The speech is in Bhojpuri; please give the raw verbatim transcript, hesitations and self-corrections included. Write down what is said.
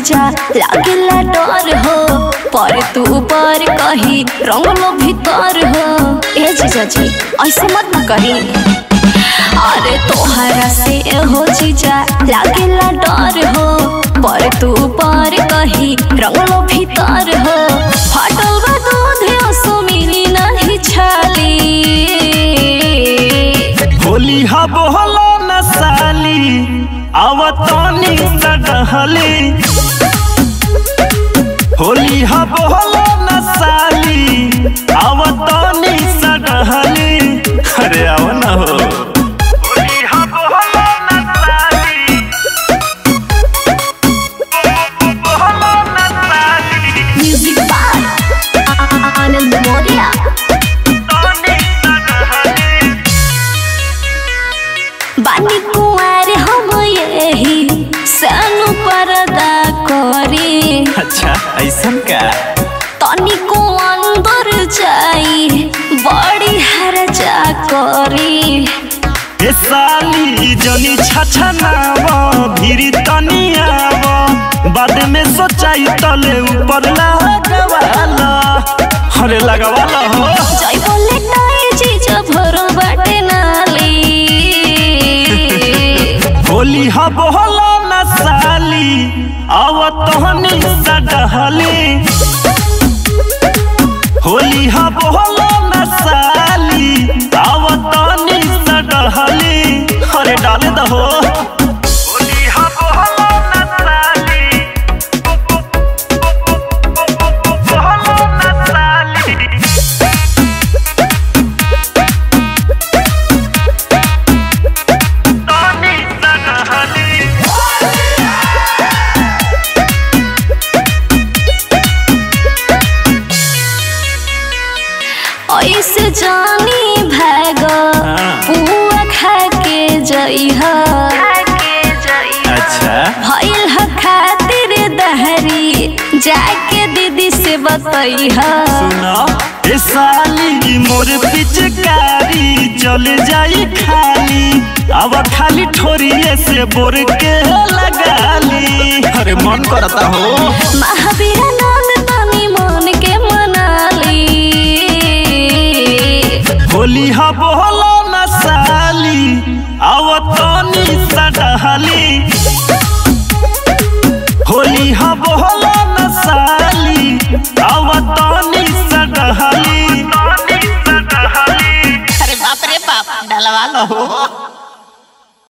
जीजा लागेला डर हो पर तू ऊपर कही रंगलो भीतर हो। ए जीजा जी ऐसे मत न करी अरे तोहरा से हो जीजा लागेला डर हो पर तू ऊपर कही रंगलो भीतर हो। फाटल बा दूध असो मिली नहीं छाली होली हा बोलो न साली आवतनी सडहली होली हा बोलो न साली आवतनी सडहली अरे आओ ना हो होली हा बोलो न साली बोलो न साली म्यूजिक बाय आनंद मोरिया। बानी कुंवर हम यही सानु परदा करी अच्छा ऐसा का तनी को अंदर जाई बड़ी हरजा करी। ए साली जनी छछनावा भीरी तनी आवा बाद में सोचाई तले ऊपर लगवाला अरे लगवाला हो जय बोले टाई जीजा भरो बाटे नाली होली हा बोलो न साली आवतनी सडहली होली हा बोलो न साली आवतनी सडहली अरे डाले दहो होली हा बोलो न साली बोलो न साली तनी सडहली ऐसे जानी भाग पुआ खा के जइहा अच्छा भइल ह खातिर दहरी जाके दीदी से बतइहा। सुना ए साली मोर पिचकारी चल जाई खाली अब खाली ठोरिए से बोर के लगाली अरे मन करता हो महावीर नाम तनी मन के मनाली होली हा बोलो न साली आवतनी सडहली होली हा बोलो न साली आवतनी सडहली अरे बाप रे बाप डलवा लो।